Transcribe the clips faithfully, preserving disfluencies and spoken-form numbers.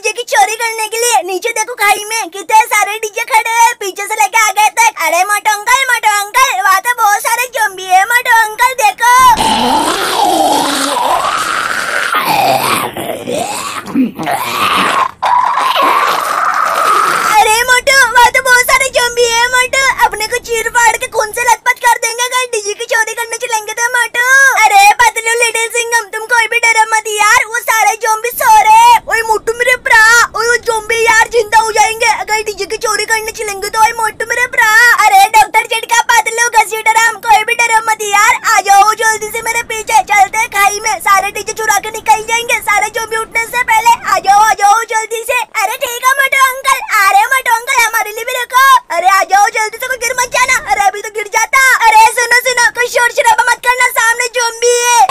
DJ की चोरी करने के लिए नीचे देखो खाई में कितने सारे डीजे खड़े हैं, पीछे से लेके आगे तक। अरे मोटो अंकल मोटो अंकल वहाँ तो बहुत सारे ज़ॉम्बी है, मोटो अंकल देखो। अरे मोटो वहाँ तो बहुत सारे ज़ॉम्बी है मोटो, अपने को चीर फाड़ के खून से लथपथ कर देंगे अगर डीजे की चोरी करने चलेंगे तो मोटो। अरे पतलू लिटिल सिंघम तुम कोई भी डरो मत यार, वो सारे ज़ॉम्बी सो रहे। ओए मोटू मेरे भरा, ओए वो ज़ॉम्बी यार जिंदा हो जाएंगे अगर डीजे की चोरी करने चलेंगे तो। ओए मोटू मेरे भरा, अरे डॉक्टर चिटका पतलू घसीटराम कोई भी डरो मत यार, आ जाओ जल्दी से मेरे पीछे, चलते खाई में सारे डीजे चुरा के निकल जाएंगे सारे ज़ॉम्बी उठने से पहले। आ जाओ आ जाओ जल्दी से। अरे ठीक है मोटो अंकल, आ रहे मोटो अंकल हमारे लिए भी रखो। अरे आ जाओ जल्दी से, कोई गिर मत जाना, अरे अभी तो गिर जाता। अरे सुनो सुनो कोई शोर शराबा मत करना, सामने ज़ॉम्बी है।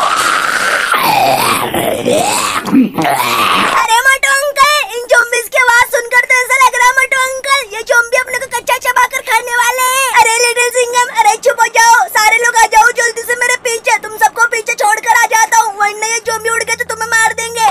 अरे मोटो अंकल इन ज़ॉम्बीज़ की आवाज सुनकर तो ऐसा लग रहा है मोटो अंकल ये ज़ॉम्बी अपने को कच्चा चबा कर खाने वाले हैं। अरे लिटिल सिंघम अरे चुप हो जाओ, सारे लोग आ जाओ जल्दी से मेरे पीछे, तुम सबको पीछे छोड़कर आ जाता हूँ वरना ये ज़ॉम्बी उड़ गए तो तुम्हें मार देंगे।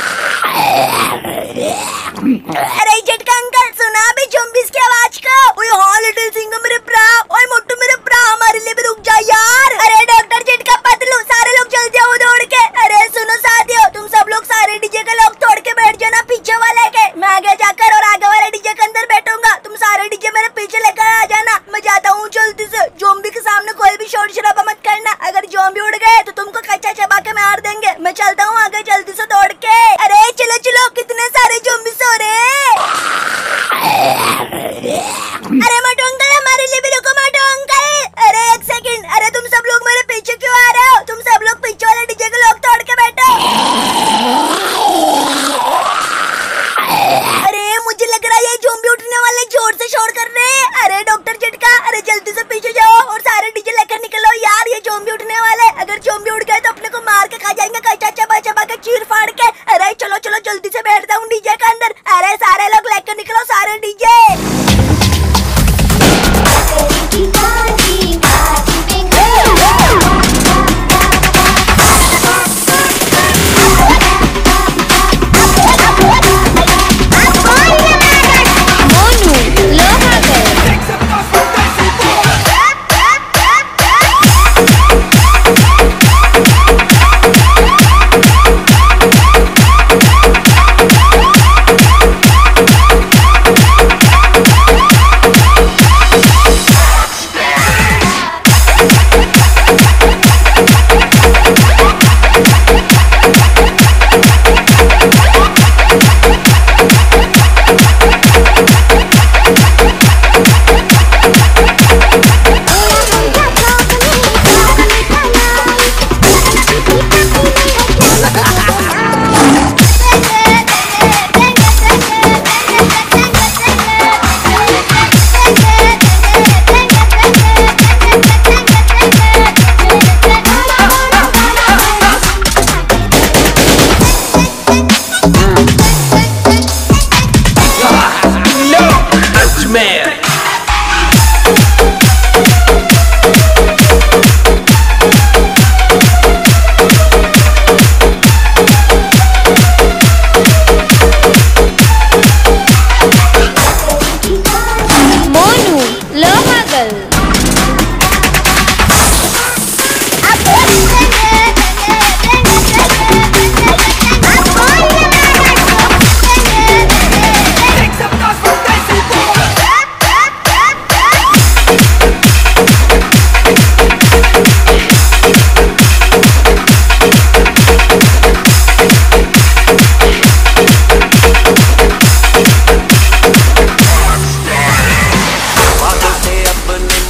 अरे झटका अंकल सुना भी ज़ॉम्बीज़ की आवाज को। ओए हाँ लिटिल सिंघम मेरे भरा, ओए मोटू मेरे भरा हमारे लिए भी रुक जा यार। अरे डॉक्टर झटका पतलू सारे लोग जल्दी आओ दौड़ के। अरे सुनो साथियों तुम सब लोग सारे डीजे के लोग तोड़ के बैठ जाना पीछे वाले के, मैं आगे जाकर और आगे वाले डीजे के अंदर बैठूंगा, तुम सारे डीजे मेरे पीछे लेकर आ जाना। मैं जाता हूँ जल्दी से, ज़ॉम्बी के सामने कोई भी शोर शराबा मत करना, अगर ज़ॉम्बी उड़ गए तो तुमको कच्चा चबा के मार देंगे। मैं चलता हूँ आगे जल्दी से दौड़ के। अरे चलो चलो कितने सारे ज़ॉम्बी सो रहे हैं। अरे मोटो अंकल हमारे लिए भी रुको मोटो अंकल। अरे एक सेकंड, अरे तुम सब लोग मेरे पीछे क्यों आ रहे हो, तुम सब लोग पीछे वाले डीजे के लोग तोड़ के बैठो। अरे मुझे लग रहा है ये ज़ॉम्बी उठने वाले जोर से शोर कर रहे हैं। अरे डॉक्टर झटका अरे जल्दी से पीछे जाओ और सारे डीजे लेकर निकलो यार, ये ज़ॉम्बी उठने वाले, अगर ज़ॉम्बी उड़ गए तो अपने को मार के खा जाएंगे कच्चा चबा चबा के चीर फाड़ के। अरे चलो चलो जल्दी से बैठता हूँ डीजे के अंदर। अरे सारे लोग लेकर निकलो सारे डीजे।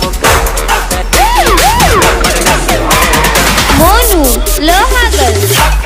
Lohagal.